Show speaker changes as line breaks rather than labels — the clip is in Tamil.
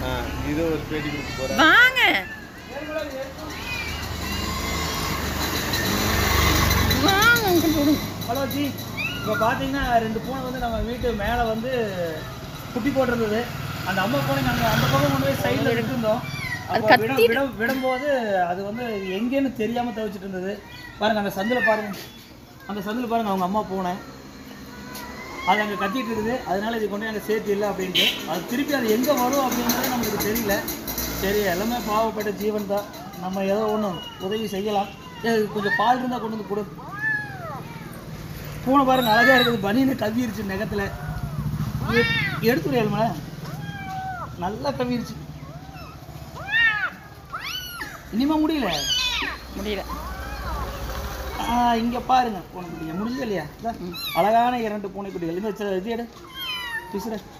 இது ஒரு பேட்டி கொடுத்து போகிறேன்
வாங்க
ஹலோ ஜி, இப்போ பார்த்தீங்கன்னா 2 பூனை வந்து நம்ம வீட்டு மேலே வந்து குட்டி போட்டிருந்தது. அந்த அம்மா பூனை நாங்கள் அந்த பக்கம் கொண்டு போய் சைடில் விட்டுருந்தோம். அப்போ விடும்போது அது வந்து எங்கேன்னு தெரியாமல் தவிச்சிட்டு இருந்தது. பாருங்கள் அந்த சந்தில் பாருங்கள், அந்த சந்தில் பாருங்கள் அவங்க அம்மா பூனை அது அங்கே கத்திட்டு இருக்குது. அதனால இது கொண்டு அங்கே சேர்த்து இல்லை அப்படின்ட்டு அது திருப்பி அது எங்கே வரும் அப்படிங்கிறது நமக்கு தெரியல. சரி, எல்லாமே பாவப்பட்ட ஜீவன் தான், நம்ம ஏதோ ஒன்று உதவி செய்யலாம். கொஞ்சம் பால் இருந்தால் கொண்டு வந்து கொடு. பூனை பாருங்க அழகாக இருக்குது, பனின்னு கவ்விருச்சு நெகத்தில். எடுத்துருமா, நல்லா கவ்விருச்சு. இனிமே முடியல இங்கே பாருங்க பூனைக்குட்டிங்க முடிஞ்சது இல்லையா? அழகான 2 பூனைக்குட்டிகள். இந்த இது எடு பிசுற